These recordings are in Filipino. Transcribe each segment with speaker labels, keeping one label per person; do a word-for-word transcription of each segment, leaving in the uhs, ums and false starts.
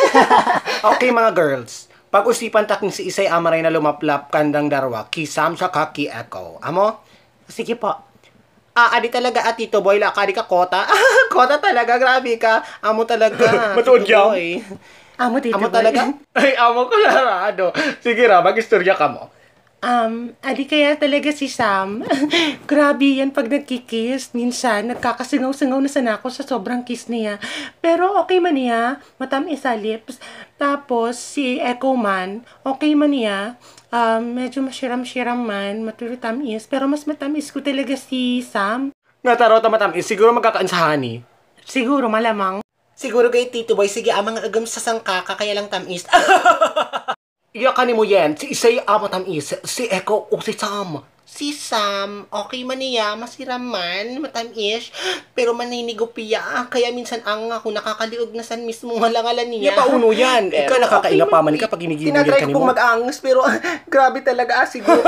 Speaker 1: Okay mga girls, pag-usipan taking si Isay Amaray na lumaplap kandang darwa, kisam sa kaki echo. Amo? Sige po. Ah, adi talaga at Tito Boy, lakadi ka kota. Kota talaga, grabe ka. Amo talaga.
Speaker 2: Matuod
Speaker 1: Tito
Speaker 2: yan.
Speaker 1: Boy.
Speaker 3: Amo, Tito
Speaker 1: Amo
Speaker 3: Boy.
Speaker 1: talaga? Ay, amo Colorado. Sige ra, mag-istorya ka mo.
Speaker 3: Um, adi kaya talaga si Sam. Grabe yan pag nagkikiss. Minsan, nagkakasingaw-singaw na sana ako sa sobrang kiss niya. Pero okay man niya, matamis sa lips. Tapos, si Echo man, okay man niya. Um, medyo mashiram-shiram man, matulitamis. Pero mas matamis ko talaga si Sam.
Speaker 1: Nataro tamatam, siguro magkakaan sa honey.
Speaker 3: Siguro, malamang.
Speaker 1: Siguro kay Tito Boy, sige amang agam sa sangkaka, kaya lang tamis. Iyakan mo yan, si Isay amo tamis, si Echo o si Sam. Si Sam, okay man niya, masira man, matamis, pero maninigupiya, kaya minsan ang ako nakakaliog na san mismo ngalangalan niya. Iya pauno yan, ikaw nakakainga pa man ka pag ginigilin ka
Speaker 3: Tinatry
Speaker 1: ni
Speaker 3: ko
Speaker 1: mo.
Speaker 3: pong mag-angas, pero ah, grabe talaga, ah, siguro.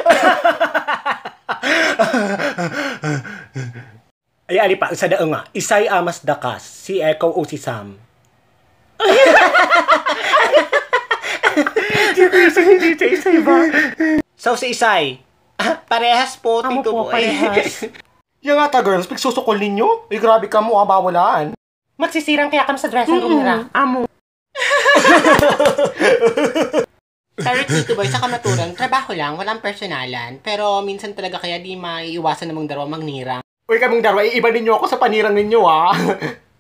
Speaker 1: Ay, ali pa, sa daang nga, Isay amas dakas, si Echo o si Sam.
Speaker 3: Hindi sa Isay ba?
Speaker 1: So, si Isay, ah, parehas po,
Speaker 3: Amo
Speaker 1: Tito
Speaker 3: po,
Speaker 1: Boy.
Speaker 3: parehas.
Speaker 1: Yung nga ta, girls, pagsusukol ninyo, ay grabe ka mo, ah, bawalaan.
Speaker 3: Magsisirang kaya kami sa dressing room nila. Amo.
Speaker 4: Pero Tito Boy, sa kamaturan, trabaho lang, walang personalan. Pero minsan talaga kaya di maiiwasan namang darawa magnirang.
Speaker 1: Uy, kaming darwa, iiba ninyo ako sa panirang ninyo, ah.